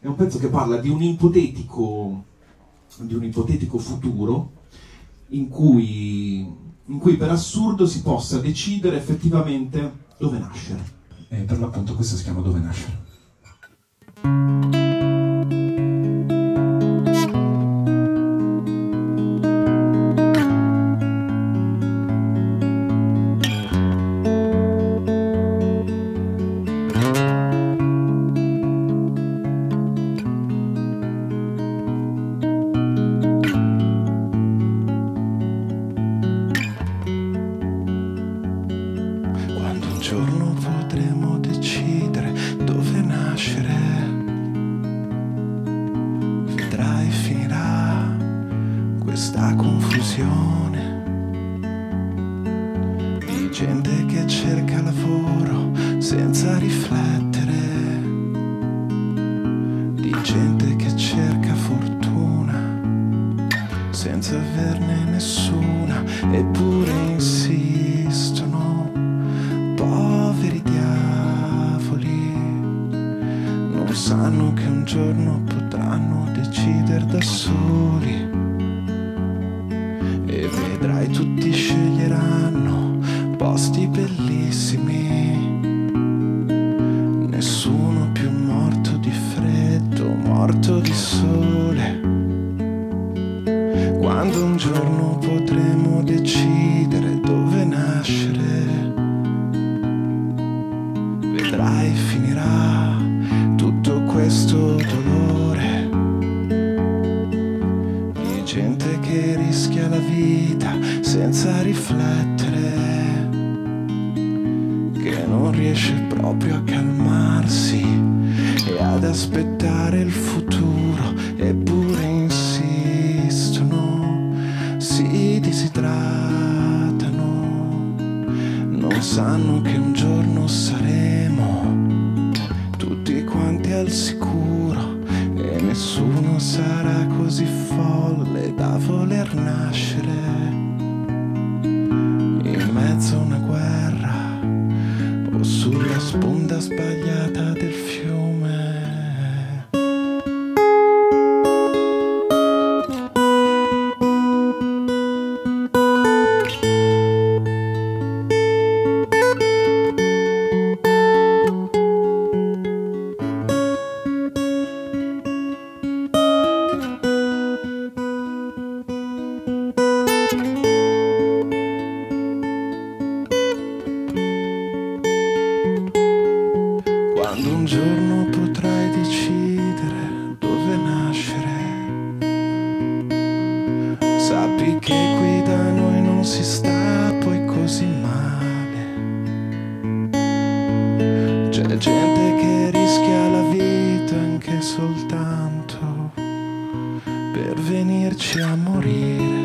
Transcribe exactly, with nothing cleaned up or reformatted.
È un pezzo che parla di un ipotetico, di un ipotetico futuro in cui, in cui per assurdo si possa decidere effettivamente dove nascere. E per l'appunto questo si chiama Dove nascere. Un giorno potremo decidere dove nascere, vedrai finirà questa confusione di gente che cerca lavoro senza riflettere, di gente che cerca fortuna senza averne nessuna, eppure insistono. Poveri diavoli, non sanno che un giorno potranno decidere da soli, e vedrai tutti sceglieranno posti bellissimi, nessuno più morto di freddo, morto di sole. Quando un giorno potremo decidere dove nascere, vedrai finirà tutto questo dolore di gente che rischia la vita senza riflettere, che non riesce proprio a calmarsi e ad aspettare il futuro, eppure insistono, si disidratano, non sanno che un giorno saremo tutti quanti al sicuro e nessuno sarà così folle da voler nascere in mezzo a una guerra o sulla sponda sbagliata del fiume. Quando un giorno potrai decidere dove nascere, sappi che qui da noi non si sta poi così male. C'è gente che rischia la vita anche soltanto per venirci a morire.